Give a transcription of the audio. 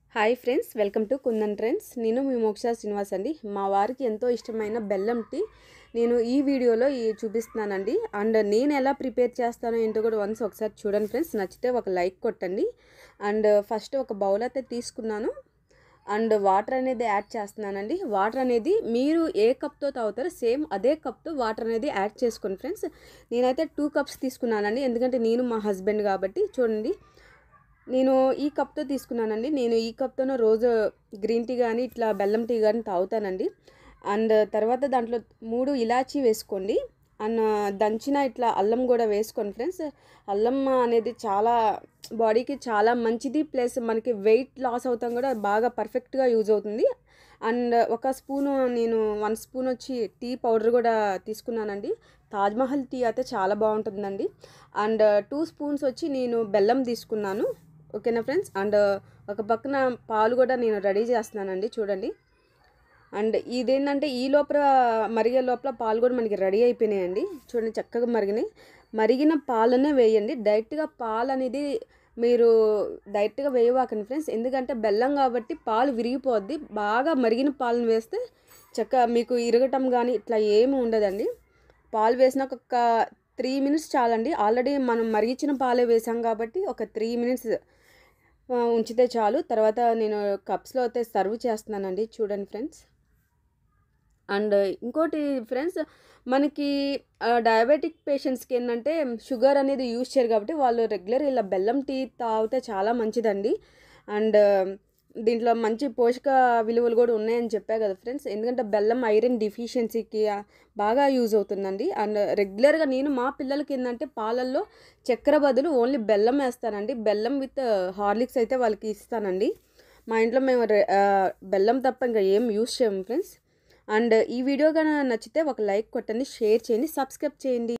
Hi friends, welcome to Kundan trends. నేను మీ మోక్ష శ్రీనివాస్ అండి. మా వారికి ఎంతో ఇష్టమైన బెల్లం టీ నేను ఈ వీడియోలో చూపిస్తున్నానండి. అండ్ నేను ఎలా ప్రిపేర్ చేస్తానో ఏంటో కూడా ఒకసారి చూడండి ఫ్రెండ్స్. నచ్చితే ఒక లైక్ కొట్టండి. అండ్ ఫస్ట్ ఒక బౌల్ అయితే తీసుకున్నాను. అండ్ వాటర్ అనేది యాడ్ చేస్తున్నానండి. వాటర్ అనేది మీరు ఏ కప్తో తాగుతారో సేమ్ అదే కప్తో వాటర్ అనేది యాడ్ చేసుకోండి ఫ్రెండ్స్. నేనైతే 2 కప్స్ తీసుకున్నానండి, ఎందుకంటే నేను మా హస్బెండ్ కాబట్టి. చూడండి, నేను ఈ కప్తో తీసుకున్నానండి. నేను ఈ కప్తోనే రోజు గ్రీన్ టీ కానీ ఇట్లా బెల్లం టీ కానీ తాగుతానండి. అండ్ తర్వాత దాంట్లో 3 ఇలాచీ వేసుకోండి. అండ్ దంచిన ఇట్లా అల్లం కూడా వేసుకోండి ఫ్రెండ్స్. అల్లం అనేది చాలా బాడీకి చాలా మంచిది, ప్లస్ మనకి వెయిట్ లాస్ అవుతాం కూడా బాగా పర్ఫెక్ట్గా యూజ్ అవుతుంది. అండ్ ఒక స్పూను, నేను 1 స్పూన్ వచ్చి టీ పౌడర్ కూడా తీసుకున్నానండి. తాజ్మహల్ టీ అయితే చాలా బాగుంటుందండి. అండ్ 2 స్పూన్స్ వచ్చి నేను బెల్లం తీసుకున్నాను. ఓకేనా ఫ్రెండ్స్. అండ్ ఒక పక్కన పాలు కూడా నేను రెడీ చేస్తున్నానండి, చూడండి. అండ్ ఇదేంటంటే ఈ లోపల మరిగే లోపల పాలు కూడా మనకి రెడీ అయిపోయినాయండి. చూడండి, చక్కగా మరిగినాయి. మరిగిన పాలనే వేయండి. డైరెక్ట్గా పాలు అనేది మీరు డైరెక్ట్గా వేయవాకండి ఫ్రెండ్స్, ఎందుకంటే బెల్లం కాబట్టి పాలు విరిగిపోద్ది. బాగా మరిగిన పాలను వేస్తే మీకు ఇరగటం కానీ ఇట్లా ఏమి ఉండదండి. పాలు వేసినాక ఒక 3 మినిట్స్ చాలండి. ఆల్రెడీ మనం మరిగించిన పాలే వేసాం కాబట్టి ఒక 3 మినిట్స్ ఉంచితే చాలు. తర్వాత నేను కప్స్లో అయితే సర్వ్ చేస్తున్నానండి, చూడండి ఫ్రెండ్స్. అండ్ ఇంకోటి ఫ్రెండ్స్, మనకి డయాబెటిక్ పేషెంట్స్కి ఏంటంటే షుగర్ అనేది యూజ్ చేయరు కాబట్టి వాళ్ళు రెగ్యులర్ ఇలా బెల్లం టీ తాగితే చాలా మంచిదండి. అండ్ దీంట్లో మంచి పోషక విలువలు కూడా ఉన్నాయని చెప్పా కదా ఫ్రెండ్స్, ఎందుకంటే బెల్లం ఐరన్ డిఫిషియన్సీకి బాగా యూజ్ అవుతుందండి. అండ్ రెగ్యులర్గా నేను మా పిల్లలకి ఏంటంటే పాలల్లో చక్కెర బదులు ఓన్లీ బెల్లం వేస్తానండి. బెల్లం విత్ హార్లిక్స్ అయితే వాళ్ళకి ఇస్తానండి. మా ఇంట్లో మేము బెల్లం తప్ప ఇంకా ఏం యూజ్ చేయము ఫ్రెండ్స్. అండ్ ఈ వీడియో కనుక నచ్చితే ఒక లైక్ కొట్టండి, షేర్ చేయండి, సబ్స్క్రైబ్ చేయండి.